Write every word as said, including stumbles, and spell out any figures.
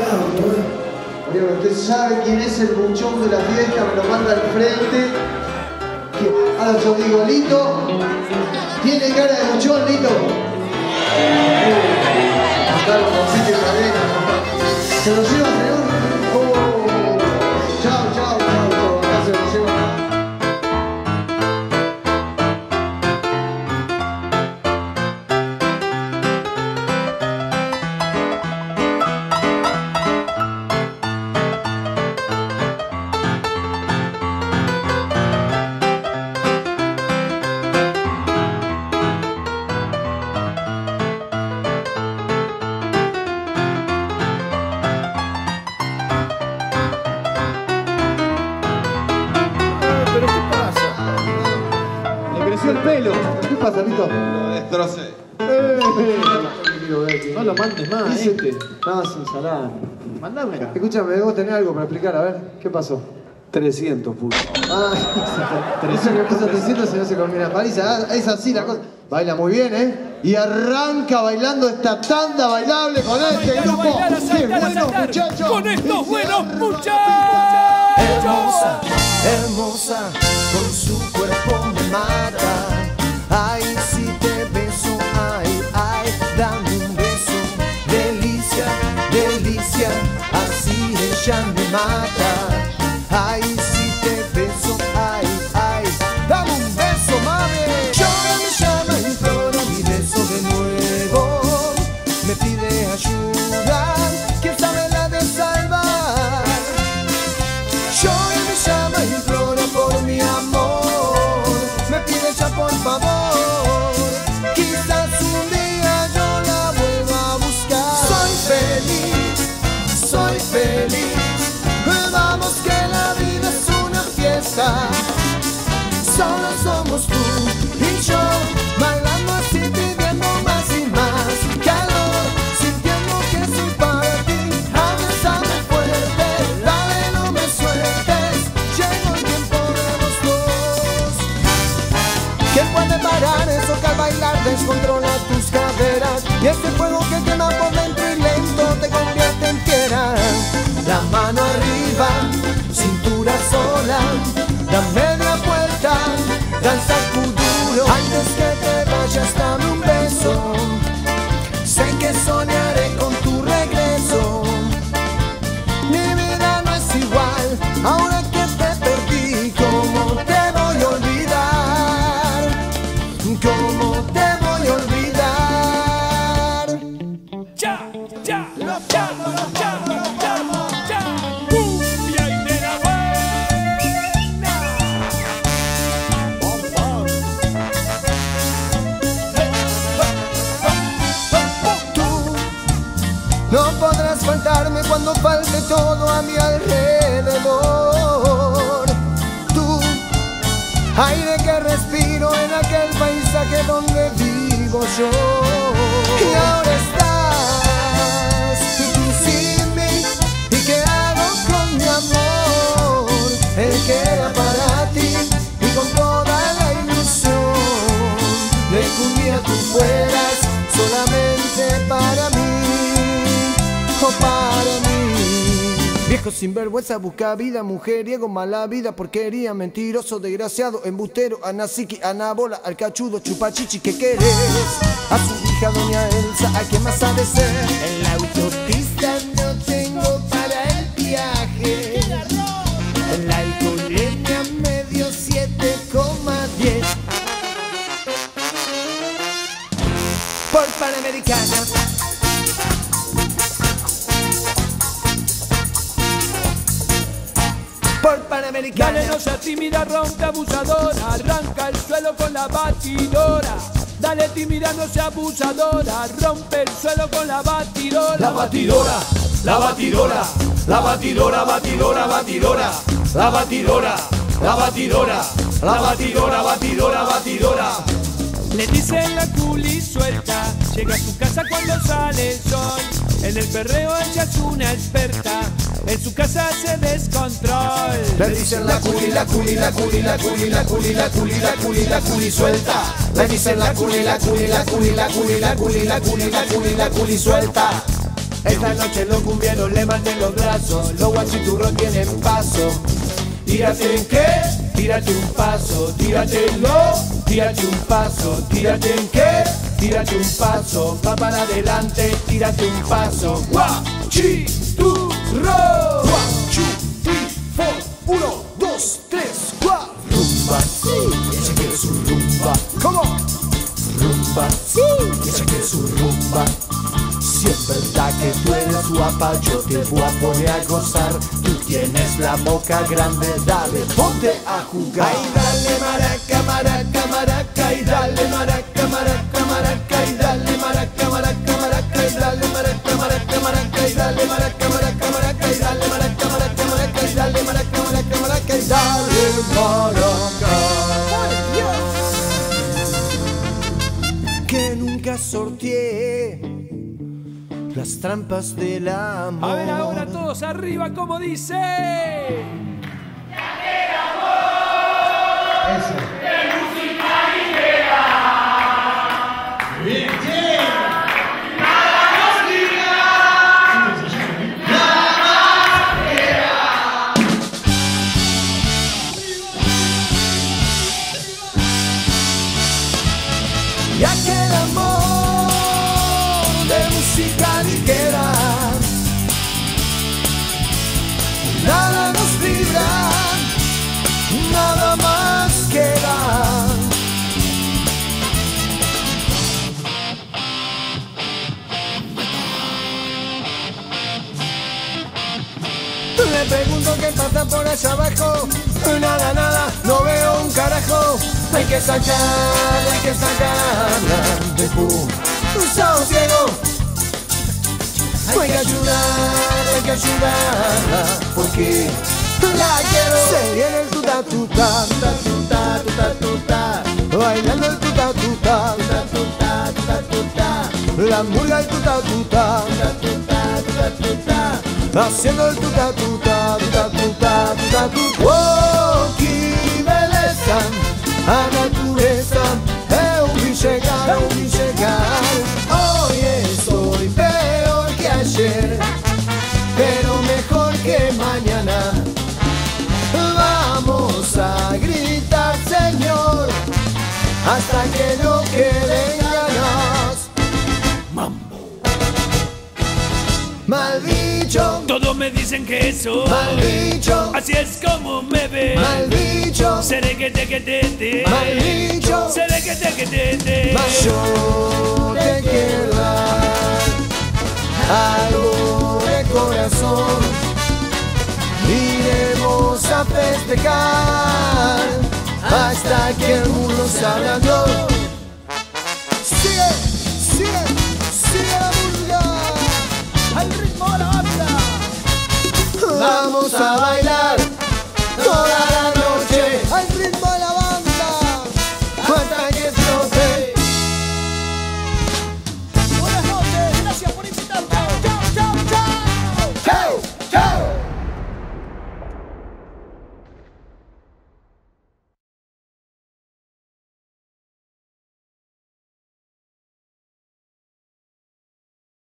Oye, usted sabe quién es el buchón de la fiesta, me lo manda al frente. Ahora yo digo, Lito, ¿tiene cara de buchón, Lito? Claro, con sitio de cadena. ¿Se lo lleva, señor? Oh. Chao, chao, chao, chao. Acá se lo lleva. El pelo. ¿Qué pasa, Lito? Lo destrocé. Eh, No lo mandes más, Dice, este. no, sin salada. Mandame acá. Escúchame, debo tener algo para explicar, a ver, ¿qué pasó? trescientos, puto. Ah, eso que pasa trescientos si no se combina. Marisa, es así la cosa. Baila muy bien, ¿eh? Y arranca bailando esta tanda bailable con este grupo. ¡Qué buenos muchachos! ¡Con estos buenos muchachos! Hermosa, hermosa, con su cuerpo me mata. Ay, si te beso, ay, ay, dame un beso. Delicia, delicia, así ella me mata. Ay, si te beso, ay, ay, dame un beso, mami. Llora, me llama, implora mi beso de nuevo. Me pide ayuda, quién sabe la de salvar. Llora, me llama, implora por mi amor. Me pide ya por favor. Quizás un día yo la vuelva a buscar. Soy feliz, soy feliz. Vamos que la vida es una fiesta. Solo somos tú y yo, bailando así, pidiendo más y más calor, sintiendo que soy para ti. Abrázame fuerte, dale, no me sueltes. Llegó el tiempo de los dos. ¿Quién puede parar eso que al bailar descontrola tus caderas? Y ese fuego que quema por dentro y lento te convierte en fiera. La mano arriba, cintura sola, da media vuelta, danza kuduro. Antes que te vayas dame un beso, sé que soñaré con tu regreso. Mi vida no es igual, ahora que te perdí. ¿Cómo te voy a olvidar? ¿Cómo te voy a olvidar? ¡Ya, ya, ya, ya, ya! ¡Cumbia y de la buena! Tú no podrás faltarme cuando falte todo a mi alrededor. Tú, aire que respiro en aquel paisaje donde vivo yo. Y ahora estás tú sin mí. ¿Y qué hago con mi amor? El que era para ti y con toda la ilusión de que un día tú fueras solamente para mí. Oh, para mí. Viejo sinvergüenza, busca vida, mujeriego, mala vida, porquería, mentiroso, desgraciado, embustero, anasiqui, anabola, alcachudo, chupachichi, ¿qué querés? A su hija doña Elsa, ¿a quién más ha de ser? En la autopista no tengo para el viaje. La alcoholemia me dio siete coma diez por Panamericana. Por Panamericana. Dale, no seas tímida, rompe abusadora, arranca el suelo con la batidora. Dale, tímida, no seas abusadora, rompe el suelo con la batidora. La batidora, la batidora, la batidora, batidora, batidora, la batidora, la batidora, la batidora, batidora, batidora. Le dicen la culi suelta, llega a su casa cuando sale el sol. En el perreo ella es una experta, en su casa hace descontrol. Le dicen la culi, la culi, la culi, la culi, la culi, la culi, la culi, la culi suelta. Le dicen la culi, la culi, la culi, la culi, la culi, la culi, la culi, la culi suelta. Esta noche los cumbieros le manden los brazos, los guachiturros tienen paso. Tírate en qué, tírate un paso, tíratelo, tírate un paso, tírate en qué, tírate un paso, va para adelante, tírate un paso. Guachiturro, one, two, three, four, uno, dos, tres, cuatro. Rumba, sí, ella quiere su rumba. ¿Cómo? Rumba, sí, ella quiere su rumba. Si es verdad que tú eres guapa, yo te voy a poner a gozar. Tú tienes la boca grande, dale, ponte a jugar. Ay, dale maraca, maraca, maraca, y dale maraca, maraca, maraca, y dale maraca, maraca, maraca, y dale maraca, maraca, maraca, y dale maraca, maraca, maraca, y dale maraca, maraca, maraca, y dale maraca, maraca, maraca, y dale maraca. Que nunca sorteé las trampas del amor. A ver ahora todos arriba, como dice. Eso. Y aquel amor de música ligera, nada nos libra, nada más queda. Le pregunto qué pasa por allá abajo. Nada, nada, no veo un carajo. Hay que sacarla, hay que sacarla de pum. Un sosiego. Hay que ayudarla, hay que ayudarla, porque la quiero. Se viene el tuta tuta, tuta tuta, tuta tuta, bailando el tuta tuta, tuta tuta, tuta tuta, la murga el tuta tuta, tuta tuta, tuta tuta, haciendo el tuta tuta, tuta tuta, tuta tuta. Oh, que beleza, a natureza, eu vi chegar, eu vi chegar. Hoy estoy peor que ayer, pero mejor que mañana. Vamos a gritar, Señor, hasta que no queden ganas. Mambo. Mal bicho, Todos me dicen que soy mal bicho, así es como me ven. mal bicho, Seré que te que te te. mal bicho. Seré que te que te te. Mas yo te quiero dar algo de corazón. Iremos a festejar hasta que el mundo se abra. Sigue, sigue, sigue la murga al ritmo de la banda. Vamos a bailar.